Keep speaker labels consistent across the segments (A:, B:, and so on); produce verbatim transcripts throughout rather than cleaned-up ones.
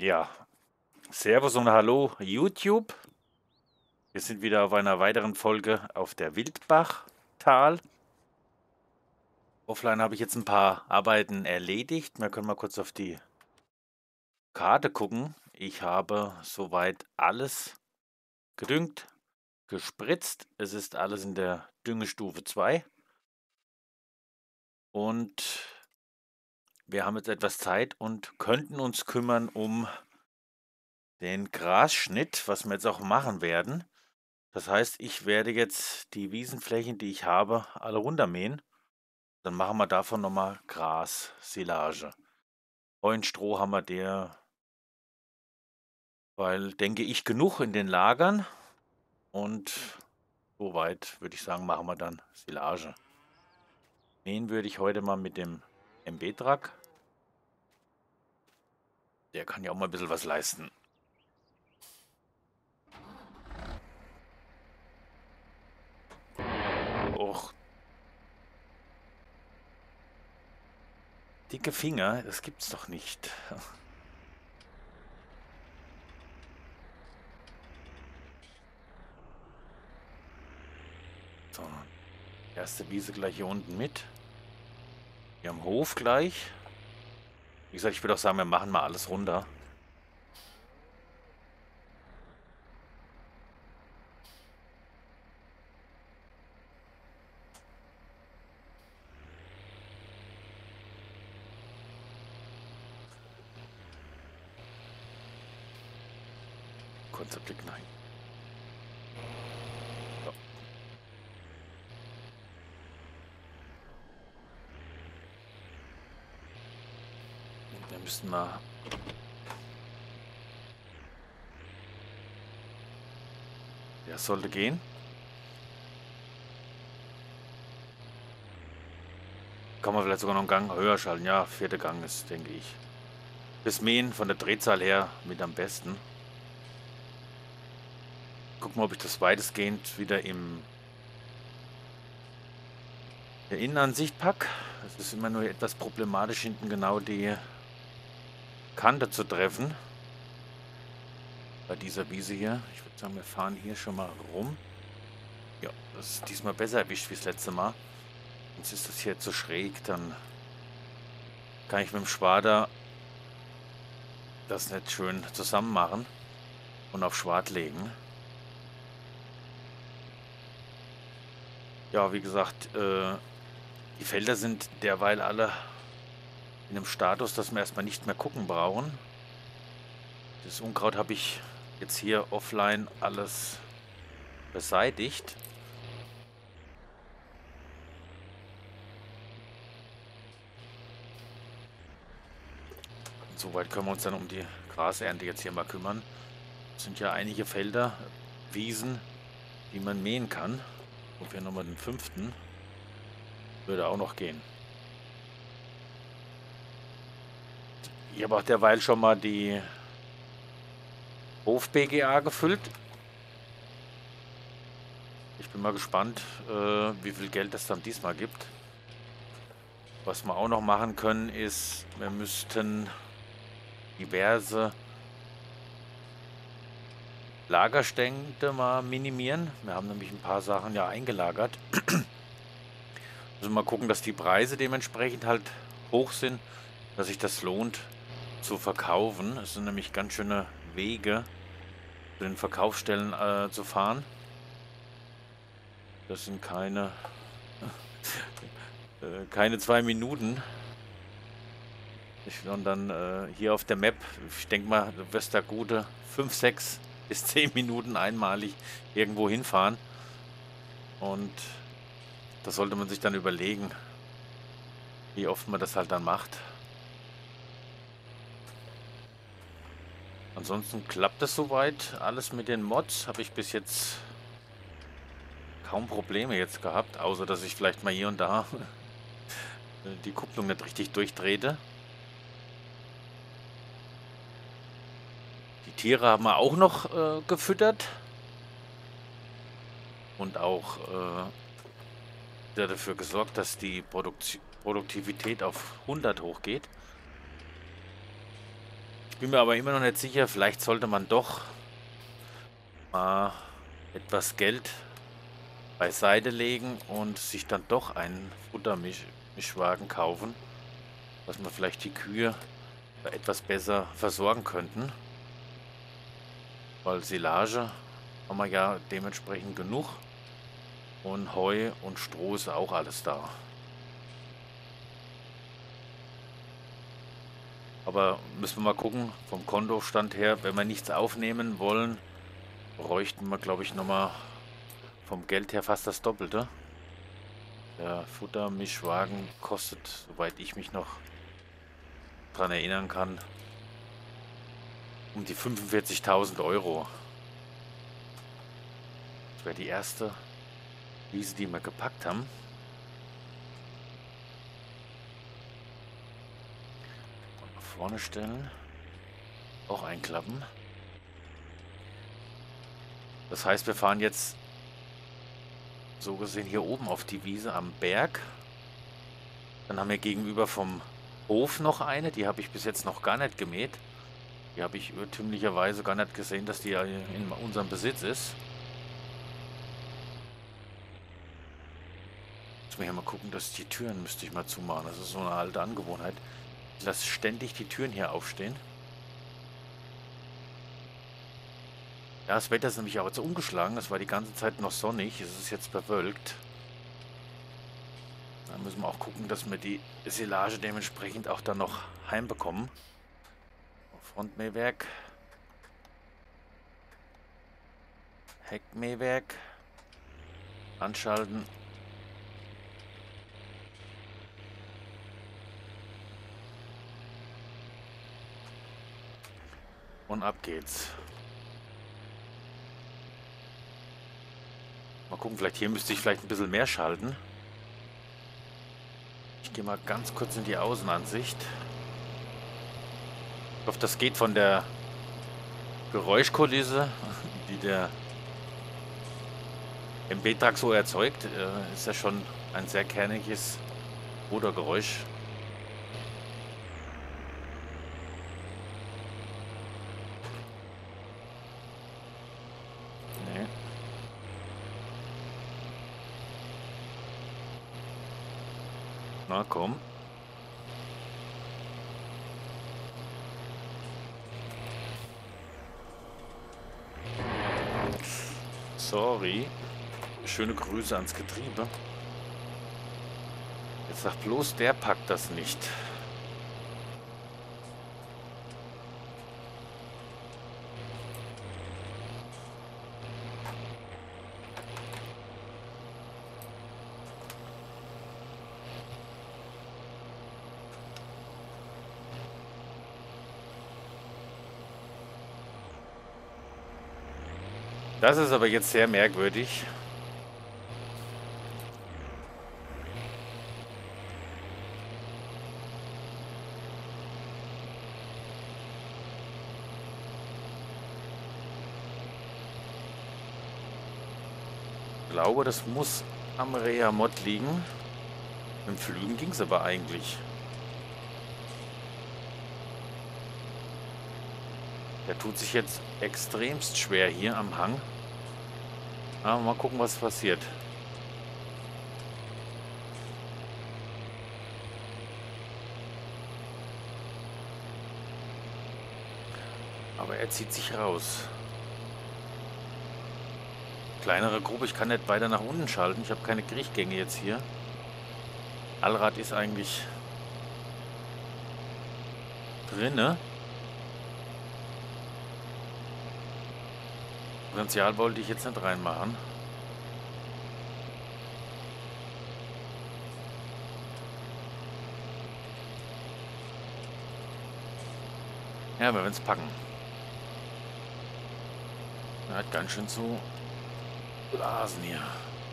A: Ja, Servus und Hallo YouTube. Wir sind wieder auf einer weiteren Folge auf der Wildbachtal. Offline habe ich jetzt ein paar Arbeiten erledigt. Wir können mal kurz auf die Karte gucken. Ich habe soweit alles gedüngt, gespritzt. Es ist alles in der Düngestufe zwei. Und wir haben jetzt etwas Zeit und könnten uns kümmern um den Grasschnitt, was wir jetzt auch machen werden. Das heißt, ich werde jetzt die Wiesenflächen, die ich habe, alle runtermähen. Dann machen wir davon nochmal Grassilage. Heustroh haben wir der, weil, denke ich, genug in den Lagern. Und soweit würde ich sagen, machen wir dann Silage. Mähen würde ich heute mal mit dem M B-Truck. Der kann ja auch mal ein bisschen was leisten. Och, dicke Finger, das gibt's doch nicht. So, erste Wiese gleich hier unten mit. Hier am Hof gleich. Wie gesagt, ich würde auch sagen, wir machen mal alles runter. Kurzer Blick, nein. So. Wir müssen mal... Der sollte gehen. Kann man vielleicht sogar noch einen Gang höher schalten. Ja, vierter Gang ist, denke ich. Das Mähen von der Drehzahl her mit am besten. Gucken wir, ob ich das weitestgehend wieder im der Innenansicht packe. Es ist immer nur etwas problematisch, hinten genau die Kante zu treffen. Bei dieser Wiese hier. Ich würde sagen, wir fahren hier schon mal rum. Ja, das ist diesmal besser erwischt wie das letzte Mal. Jetzt ist das hier zu schräg, dann kann ich mit dem Schwader das nicht schön zusammen machen und auf Schwad legen. Ja, wie gesagt, äh, die Felder sind derweil alle in einem Status, dass wir erstmal nicht mehr gucken brauchen. Das Unkraut habe ich jetzt hier offline alles beseitigt. Soweit können wir uns dann um die Grasernte jetzt hier mal kümmern. Es sind ja einige Felder, Wiesen, die man mähen kann. Und wir nochmal den fünften. Würde auch noch gehen. Ich habe auch derweil schon mal die Hof-B G A gefüllt. Ich bin mal gespannt, äh, wie viel Geld es dann diesmal gibt. Was wir auch noch machen können, ist, wir müssten diverse Lagerstände mal minimieren. Wir haben nämlich ein paar Sachen ja eingelagert. Müssen mal gucken, dass die Preise dementsprechend halt hoch sind, dass sich das lohnt zu verkaufen. Es sind nämlich ganz schöne Wege, zu den Verkaufsstellen äh, zu fahren. Das sind keine äh, keine zwei Minuten. Ich, und dann äh, hier auf der Map, ich denke mal, du wirst da gute fünf, sechs bis zehn Minuten einmalig irgendwo hinfahren. Und das sollte man sich dann überlegen, wie oft man das halt dann macht. Ansonsten klappt das soweit. Alles mit den Mods habe ich bis jetzt kaum Probleme jetzt gehabt, außer dass ich vielleicht mal hier und da die Kupplung nicht richtig durchdrehte. Die Tiere haben wir auch noch äh, gefüttert und auch äh, dafür gesorgt, dass die Produkt Produktivität auf hundert hochgeht. Bin mir aber immer noch nicht sicher, vielleicht sollte man doch mal etwas Geld beiseite legen und sich dann doch einen Futtermischwagen kaufen, dass wir vielleicht die Kühe etwas besser versorgen könnten. Weil Silage haben wir ja dementsprechend genug und Heu und Stroh ist auch alles da. Aber müssen wir mal gucken, vom Kontostand her, wenn wir nichts aufnehmen wollen, bräuchten wir, glaube ich, nochmal vom Geld her fast das Doppelte. Der Futtermischwagen kostet, soweit ich mich noch dran erinnern kann, um die fünfundvierzigtausend Euro. Das wäre die erste Wiese, die wir gepackt haben. Und nach vorne stellen. Auch einklappen. Das heißt, wir fahren jetzt so gesehen hier oben auf die Wiese am Berg. Dann haben wir gegenüber vom Hof noch eine. Die habe ich bis jetzt noch gar nicht gemäht. Die habe ich irrtümlicherweise gar nicht gesehen, dass die ja in unserem Besitz ist. Jetzt muss ich ja mal gucken, dass die Türen müsste ich mal zumachen. Das ist so eine alte Angewohnheit. Ich lasse ständig die Türen hier aufstehen. Ja, das Wetter ist nämlich auch jetzt umgeschlagen. Das war die ganze Zeit noch sonnig. Es ist jetzt bewölkt. Da müssen wir auch gucken, dass wir die Silage dementsprechend auch dann noch heimbekommen. Frontmähwerk. Heckmähwerk. Anschalten. Und ab geht's. Mal gucken, vielleicht hier müsste ich vielleicht ein bisschen mehr schalten. Ich gehe mal ganz kurz in die Außenansicht. Ich hoffe, das geht von der Geräuschkulisse, die der M B-Truck so erzeugt. Äh, ist ja schon ein sehr kerniges Motorgeräusch. Nee. Na komm. Sorry. Schöne Grüße ans Getriebe. Jetzt sagt bloß, der packt das nicht. Das ist aber jetzt sehr merkwürdig. Ich glaube, das muss am Reha-Mod liegen. Mit dem Flügen ging es aber eigentlich. Der tut sich jetzt extremst schwer hier am Hang. Aber mal gucken, was passiert. Aber er zieht sich raus. Kleinere Gruppe, ich kann nicht weiter nach unten schalten. Ich habe keine Kriechgänge jetzt hier. Allrad ist eigentlich drinne. Potential wollte ich jetzt nicht reinmachen. Ja, wir werden es packen. Er hat ganz schön zu blasen hier.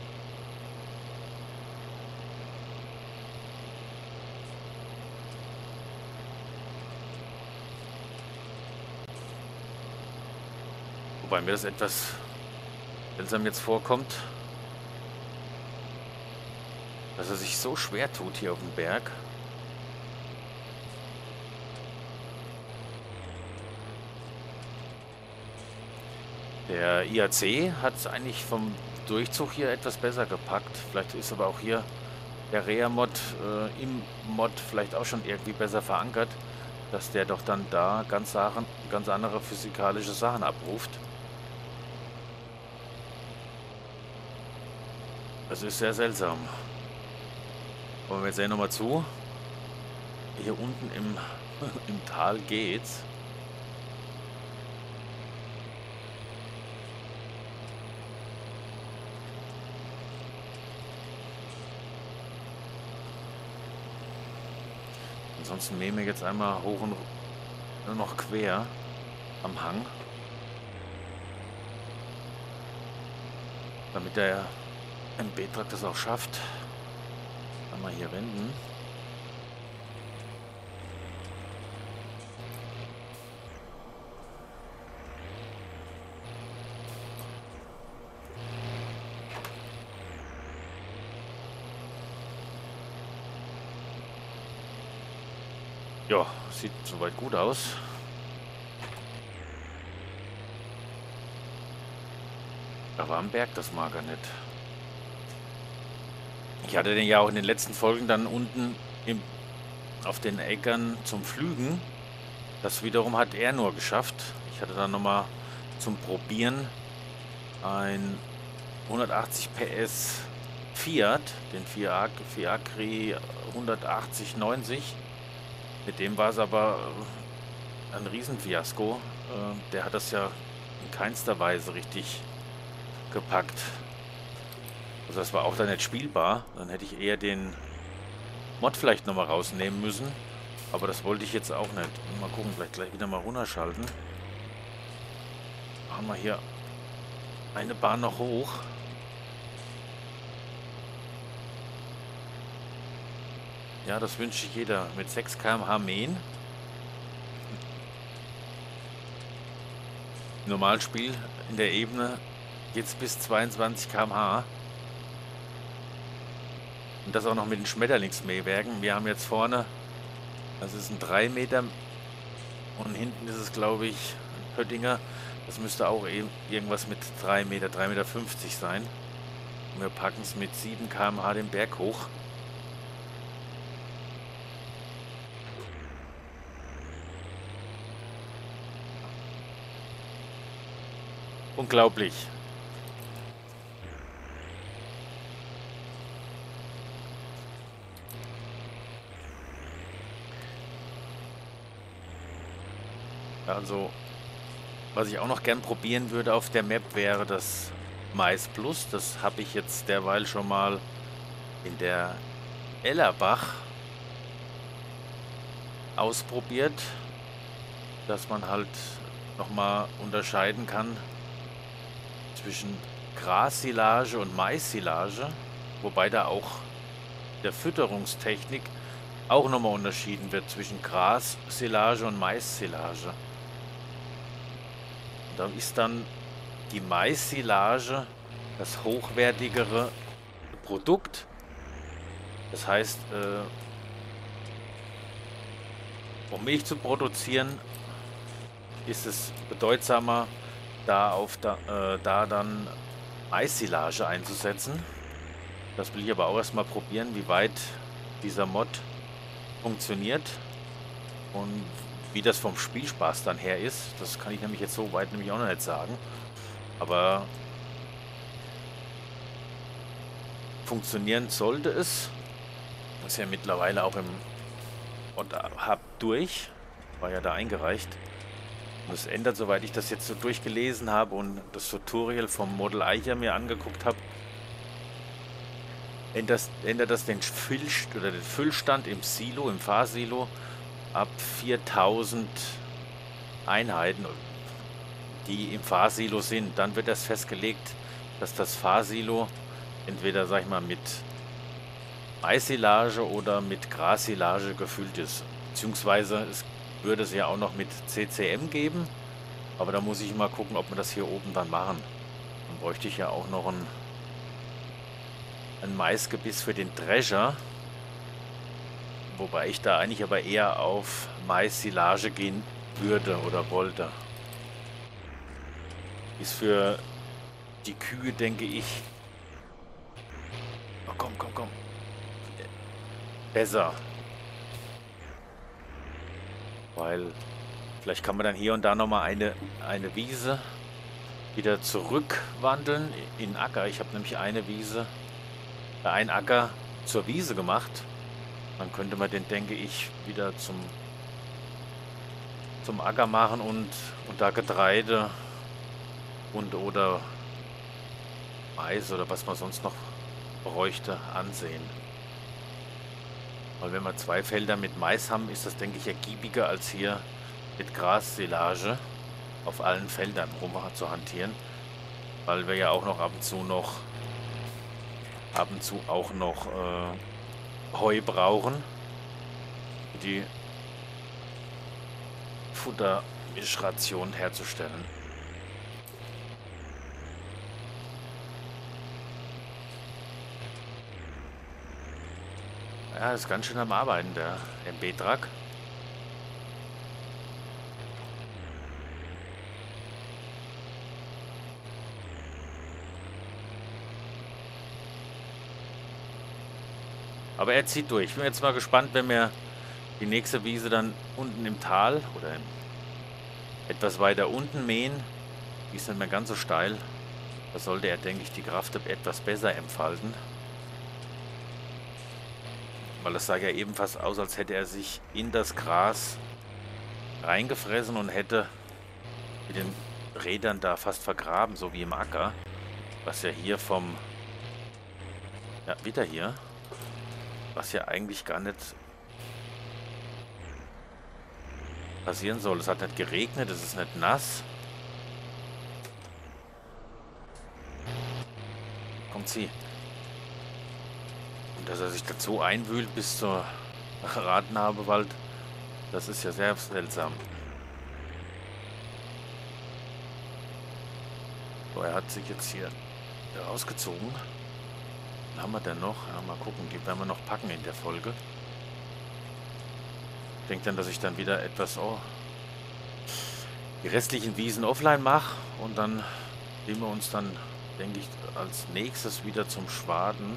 A: Wobei mir das etwas seltsam jetzt vorkommt, dass er sich so schwer tut hier auf dem Berg. Der I A C hat es eigentlich vom Durchzug hier etwas besser gepackt. Vielleicht ist aber auch hier der Rea-Mod äh, im Mod vielleicht auch schon irgendwie besser verankert, dass der doch dann da ganz, Sachen, ganz andere physikalische Sachen abruft. Das ist sehr seltsam. Aber wir sehen nochmal zu. Hier unten im, im Tal geht's. Ansonsten mähen wir jetzt einmal hoch und nur noch quer am Hang. Damit der M B-Truck das auch schafft. Einmal hier wenden. Ja, sieht soweit gut aus. Da war am Berg das Mager nicht. Ich hatte den ja auch in den letzten Folgen dann unten im, auf den Äckern zum Pflügen. Das wiederum hat er nur geschafft. Ich hatte dann nochmal zum Probieren ein hundertachtzig P S Fiat, den Fiacri hundertachtzig neunzig. Mit dem war es aber ein Riesenfiasko. Der hat das ja in keinster Weise richtig gepackt. Also das war auch dann nicht spielbar. Dann hätte ich eher den Mod vielleicht nochmal rausnehmen müssen. Aber das wollte ich jetzt auch nicht. Mal gucken, vielleicht gleich wieder mal runterschalten. Machen wir hier eine Bahn noch hoch. Ja, das wünsche ich jeder. Mit sechs Kilometer pro Stunde mähen. Im Normalspiel in der Ebene geht es bis zweiundzwanzig Kilometer pro Stunde. Und das auch noch mit den Schmetterlingsmähwerken. Wir haben jetzt vorne, das ist ein drei Meter und hinten ist es, glaube ich, ein Pöttinger. Das müsste auch eben irgendwas mit drei Meter, drei Meter fünfzig sein. Und wir packen es mit sieben Kilometer pro Stunde den Berg hoch. Unglaublich. Also, was ich auch noch gern probieren würde auf der Map wäre das Mais Plus. Das habe ich jetzt derweil schon mal in der Ellerbach ausprobiert, dass man halt nochmal unterscheiden kann zwischen Grassilage und Mais-Silage, wobei da auch der Fütterungstechnik auch nochmal unterschieden wird zwischen Grassilage und Mais-Silage. Da ist dann die Mais-Silage das hochwertigere Produkt. Das heißt, äh, um Milch zu produzieren, ist es bedeutsamer, da, auf da, äh, da dann Mais-Silage einzusetzen. Das will ich aber auch erstmal probieren, wie weit dieser Mod funktioniert und wie das vom Spielspaß dann her ist. Das kann ich nämlich jetzt so weit nämlich auch noch nicht sagen. Aber funktionieren sollte es. Das ist ja mittlerweile auch im Mod-Hub durch. War ja da eingereicht. Und es ändert, soweit ich das jetzt so durchgelesen habe und das Tutorial vom Model Eicher mir angeguckt habe, ändert, ändert das den, Füll, oder den Füllstand im Silo, im Fahrsilo ab viertausend Einheiten, die im Fahrsilo sind. Dann wird das festgelegt, dass das Fahrsilo entweder, sag ich mal, mit Mais-Silage oder mit Grassilage gefüllt ist. Beziehungsweise es würde es ja auch noch mit C C M geben, aber da muss ich mal gucken, ob wir das hier oben dann machen. Dann bräuchte ich ja auch noch ein, ein Maisgebiss für den Drescher, wobei ich da eigentlich aber eher auf Mais-Silage gehen würde oder wollte. Ist für die Kühe, denke ich, oh, komm, komm, komm, besser. Weil vielleicht kann man dann hier und da nochmal eine, eine Wiese wieder zurückwandeln in Acker. Ich habe nämlich eine Wiese, äh, einen Acker zur Wiese gemacht. Dann könnte man den, denke ich, wieder zum, zum Acker machen und, und da Getreide und oder Mais oder was man sonst noch bräuchte, ansehen. Weil wenn wir zwei Felder mit Mais haben, ist das, denke ich, ergiebiger als hier mit Grassilage auf allen Feldern rum zu hantieren. Weil wir ja auch noch ab und zu noch ab und zu auch noch äh, Heu brauchen, um die Futtermischration herzustellen. Ja, ist ganz schön am Arbeiten, der M B-Truck. Aber er zieht durch. Ich bin jetzt mal gespannt, wenn wir die nächste Wiese dann unten im Tal oder etwas weiter unten mähen. Die ist nicht mehr ganz so steil. Da sollte er, denke ich, die Kraft etwas besser entfalten. Weil das sah ja ebenfalls aus, als hätte er sich in das Gras reingefressen und hätte mit den Rädern da fast vergraben, so wie im Acker. Was ja hier vom... Ja, wieder hier. Was ja eigentlich gar nicht passieren soll. Es hat nicht geregnet, es ist nicht nass. Kommt sie. Und dass er sich dazu einwühlt bis zur Rathenhabewald, das ist ja sehr seltsam. So, er hat sich jetzt hier rausgezogen. Was haben wir denn noch? Ja, mal gucken, die werden wir noch packen in der Folge. Ich denke dann, dass ich dann wieder etwas, oh, die restlichen Wiesen offline mache und dann nehmen wir uns dann, denke ich, als nächstes wieder zum Schwaden,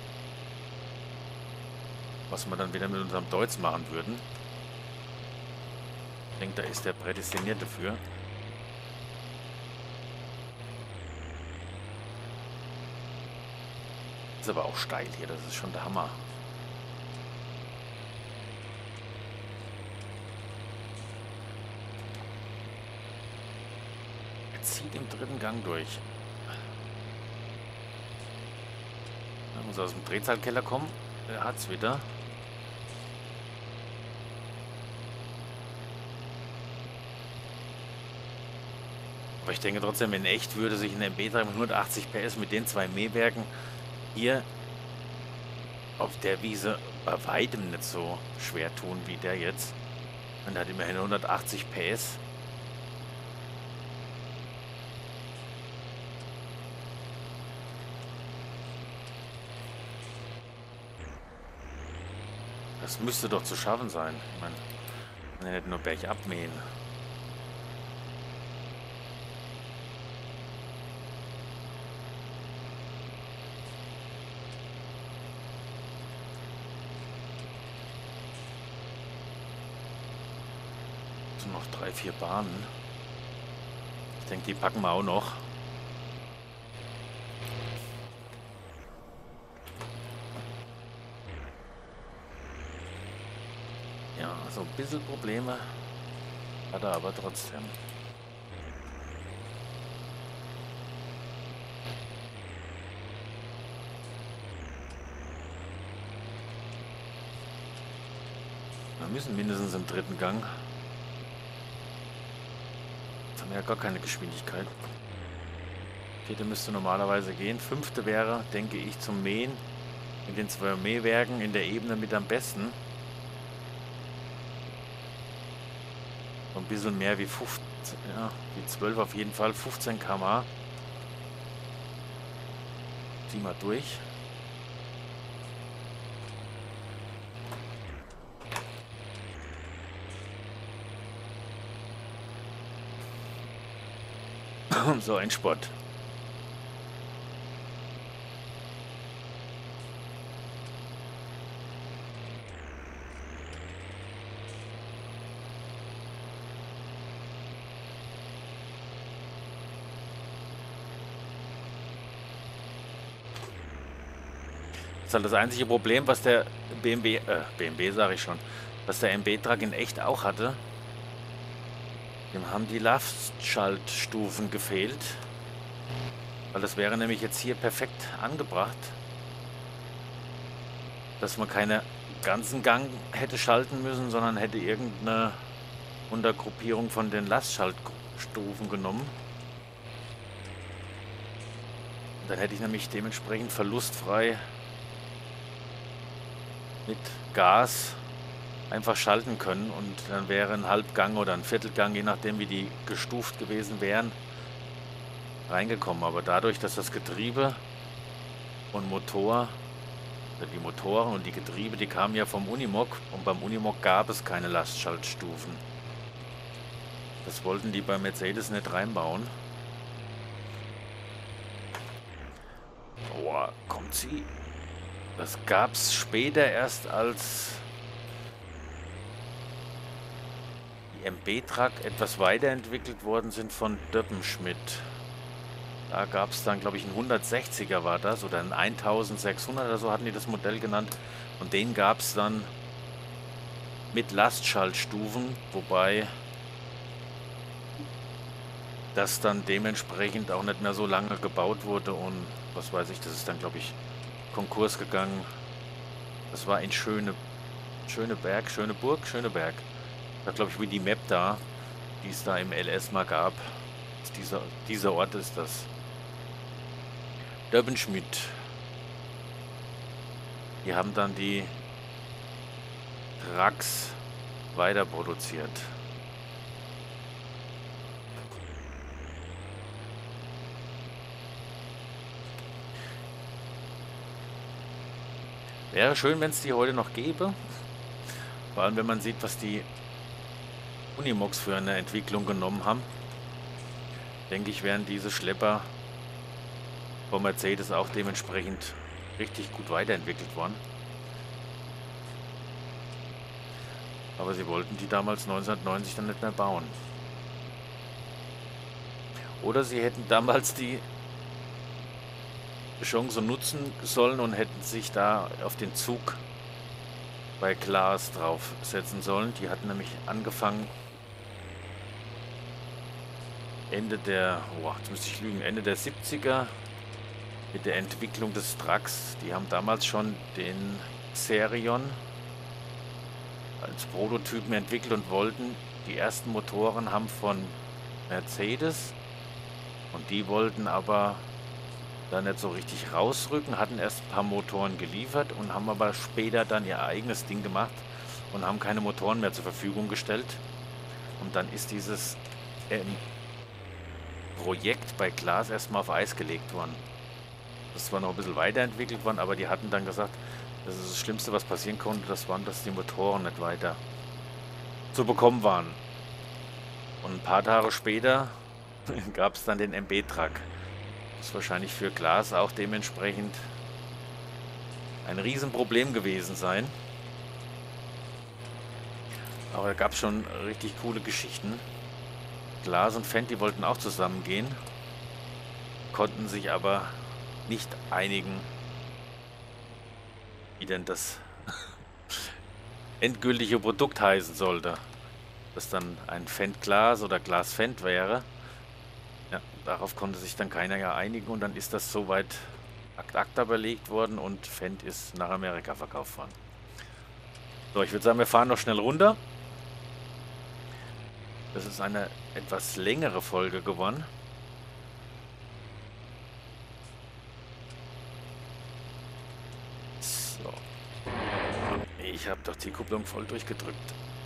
A: was wir dann wieder mit unserem Deutz machen würden. Ich denke, da ist der prädestiniert dafür. Ist aber auch steil hier, das ist schon der Hammer. Er zieht im dritten Gang durch. Er muss aus dem Drehzahlkeller kommen. Er hat's wieder. Aber ich denke trotzdem, in echt würde sich ein M B-Truck mit hundertachtzig P S mit den zwei Mähwerken hier auf der Wiese bei weitem nicht so schwer tun wie der jetzt. Und er hat immerhin hundertachtzig P S. Das müsste doch zu schaffen sein. Ich meine, man hätte nur bergab mähen. Noch drei, vier Bahnen. Ich denke, die packen wir auch noch. Ja, so ein bisschen Probleme hat er aber trotzdem. Wir müssen mindestens im dritten Gang. Haben wir ja gar keine Geschwindigkeit. Vierte müsste normalerweise gehen. Fünfte wäre, denke ich, zum Mähen mit den zwei Mähwerken in der Ebene mit am besten. So ein bisschen mehr wie fünfzehn, ja, wie zwölf auf jeden Fall. fünfzehn Kilometer pro Stunde. Zieh mal durch. So ein Spott. Das ist halt das einzige Problem, was der B M W, äh, B M W sage ich schon, was der M B-Truck in echt auch hatte. Dem haben die Lastschaltstufen gefehlt. Weil das wäre nämlich jetzt hier perfekt angebracht, dass man keine ganzen Gang hätte schalten müssen, sondern hätte irgendeine Untergruppierung von den Lastschaltstufen genommen. Und dann hätte ich nämlich dementsprechend verlustfrei mit Gas einfach schalten können und dann wäre ein Halbgang oder ein Viertelgang, je nachdem wie die gestuft gewesen wären, reingekommen. Aber dadurch, dass das Getriebe und Motor, also die Motoren und die Getriebe, die kamen ja vom Unimog und beim Unimog gab es keine Lastschaltstufen. Das wollten die bei Mercedes nicht reinbauen. Boah, kommt sie? Das gab es später erst, als die M B-Truck etwas weiterentwickelt worden sind von Döppenschmidt. Da gab es dann, glaube ich, ein hundertsechziger war das oder ein eintausendsechshundert oder so hatten die das Modell genannt. Und den gab es dann mit Lastschaltstufen, wobei das dann dementsprechend auch nicht mehr so lange gebaut wurde und was weiß ich, das ist dann, glaube ich, Konkurs gegangen. Das war in Schöne, Schöneberg, Schöneburg, Schöneberg. Da glaube ich, wie die Map da, die es da im L S mal gab. Dieser, dieser Ort ist das. Döppenschmidt. Die haben dann die Trucks weiter produziert. Wäre schön, wenn es die heute noch gäbe. Vor allem, wenn man sieht, was die Unimogs für eine Entwicklung genommen haben. Denke ich, wären diese Schlepper von Mercedes auch dementsprechend richtig gut weiterentwickelt worden. Aber sie wollten die damals neunzehnhundertneunzig dann nicht mehr bauen. Oder sie hätten damals die Chance nutzen sollen und hätten sich da auf den Zug bei Claas draufsetzen sollen. Die hatten nämlich angefangen Ende der, oh, jetzt müsste ich lügen, Ende der siebziger mit der Entwicklung des Trucks. Die haben damals schon den Xerion als Prototypen entwickelt und wollten, die ersten Motoren haben von Mercedes und die wollten aber da nicht so richtig rausrücken, hatten erst ein paar Motoren geliefert und haben aber später dann ihr eigenes Ding gemacht und haben keine Motoren mehr zur Verfügung gestellt. Und dann ist dieses ähm, Projekt bei Claas erstmal auf Eis gelegt worden. Das ist zwar noch ein bisschen weiterentwickelt worden, aber die hatten dann gesagt, das ist das Schlimmste, was passieren konnte, das waren, dass die Motoren nicht weiter zu bekommen waren. Und ein paar Tage später gab es dann den M B-Truck. Das ist wahrscheinlich für Claas auch dementsprechend ein Riesenproblem gewesen sein. Aber da gab es schon richtig coole Geschichten. Claas und Fendt, die wollten auch zusammengehen, konnten sich aber nicht einigen, wie denn das endgültige Produkt heißen sollte. Das dann ein Fendt-Claas oder Claas-Fendt wäre. Ja, darauf konnte sich dann keiner ja einigen und dann ist das soweit ad acta belegt worden und Fendt ist nach Amerika verkauft worden. So, ich würde sagen, wir fahren noch schnell runter. Das ist eine etwas längere Folge geworden. So. Ich habe doch die Kupplung voll durchgedrückt.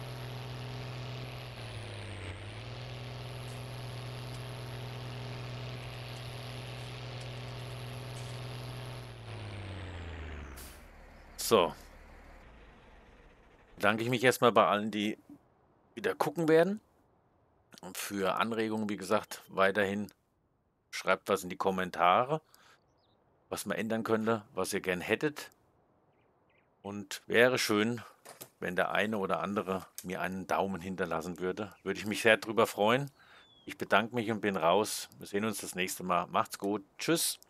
A: So. Bedanke ich mich erstmal bei allen, die wieder gucken werden. Und für Anregungen, wie gesagt, weiterhin Schreibt was in die Kommentare, was man ändern könnte, was ihr gern hättet. Und wäre schön, wenn der eine oder andere mir einen Daumen hinterlassen würde. Würde ich mich sehr drüber freuen. Ich bedanke mich und bin raus. Wir sehen uns das nächste Mal. Macht's gut. Tschüss.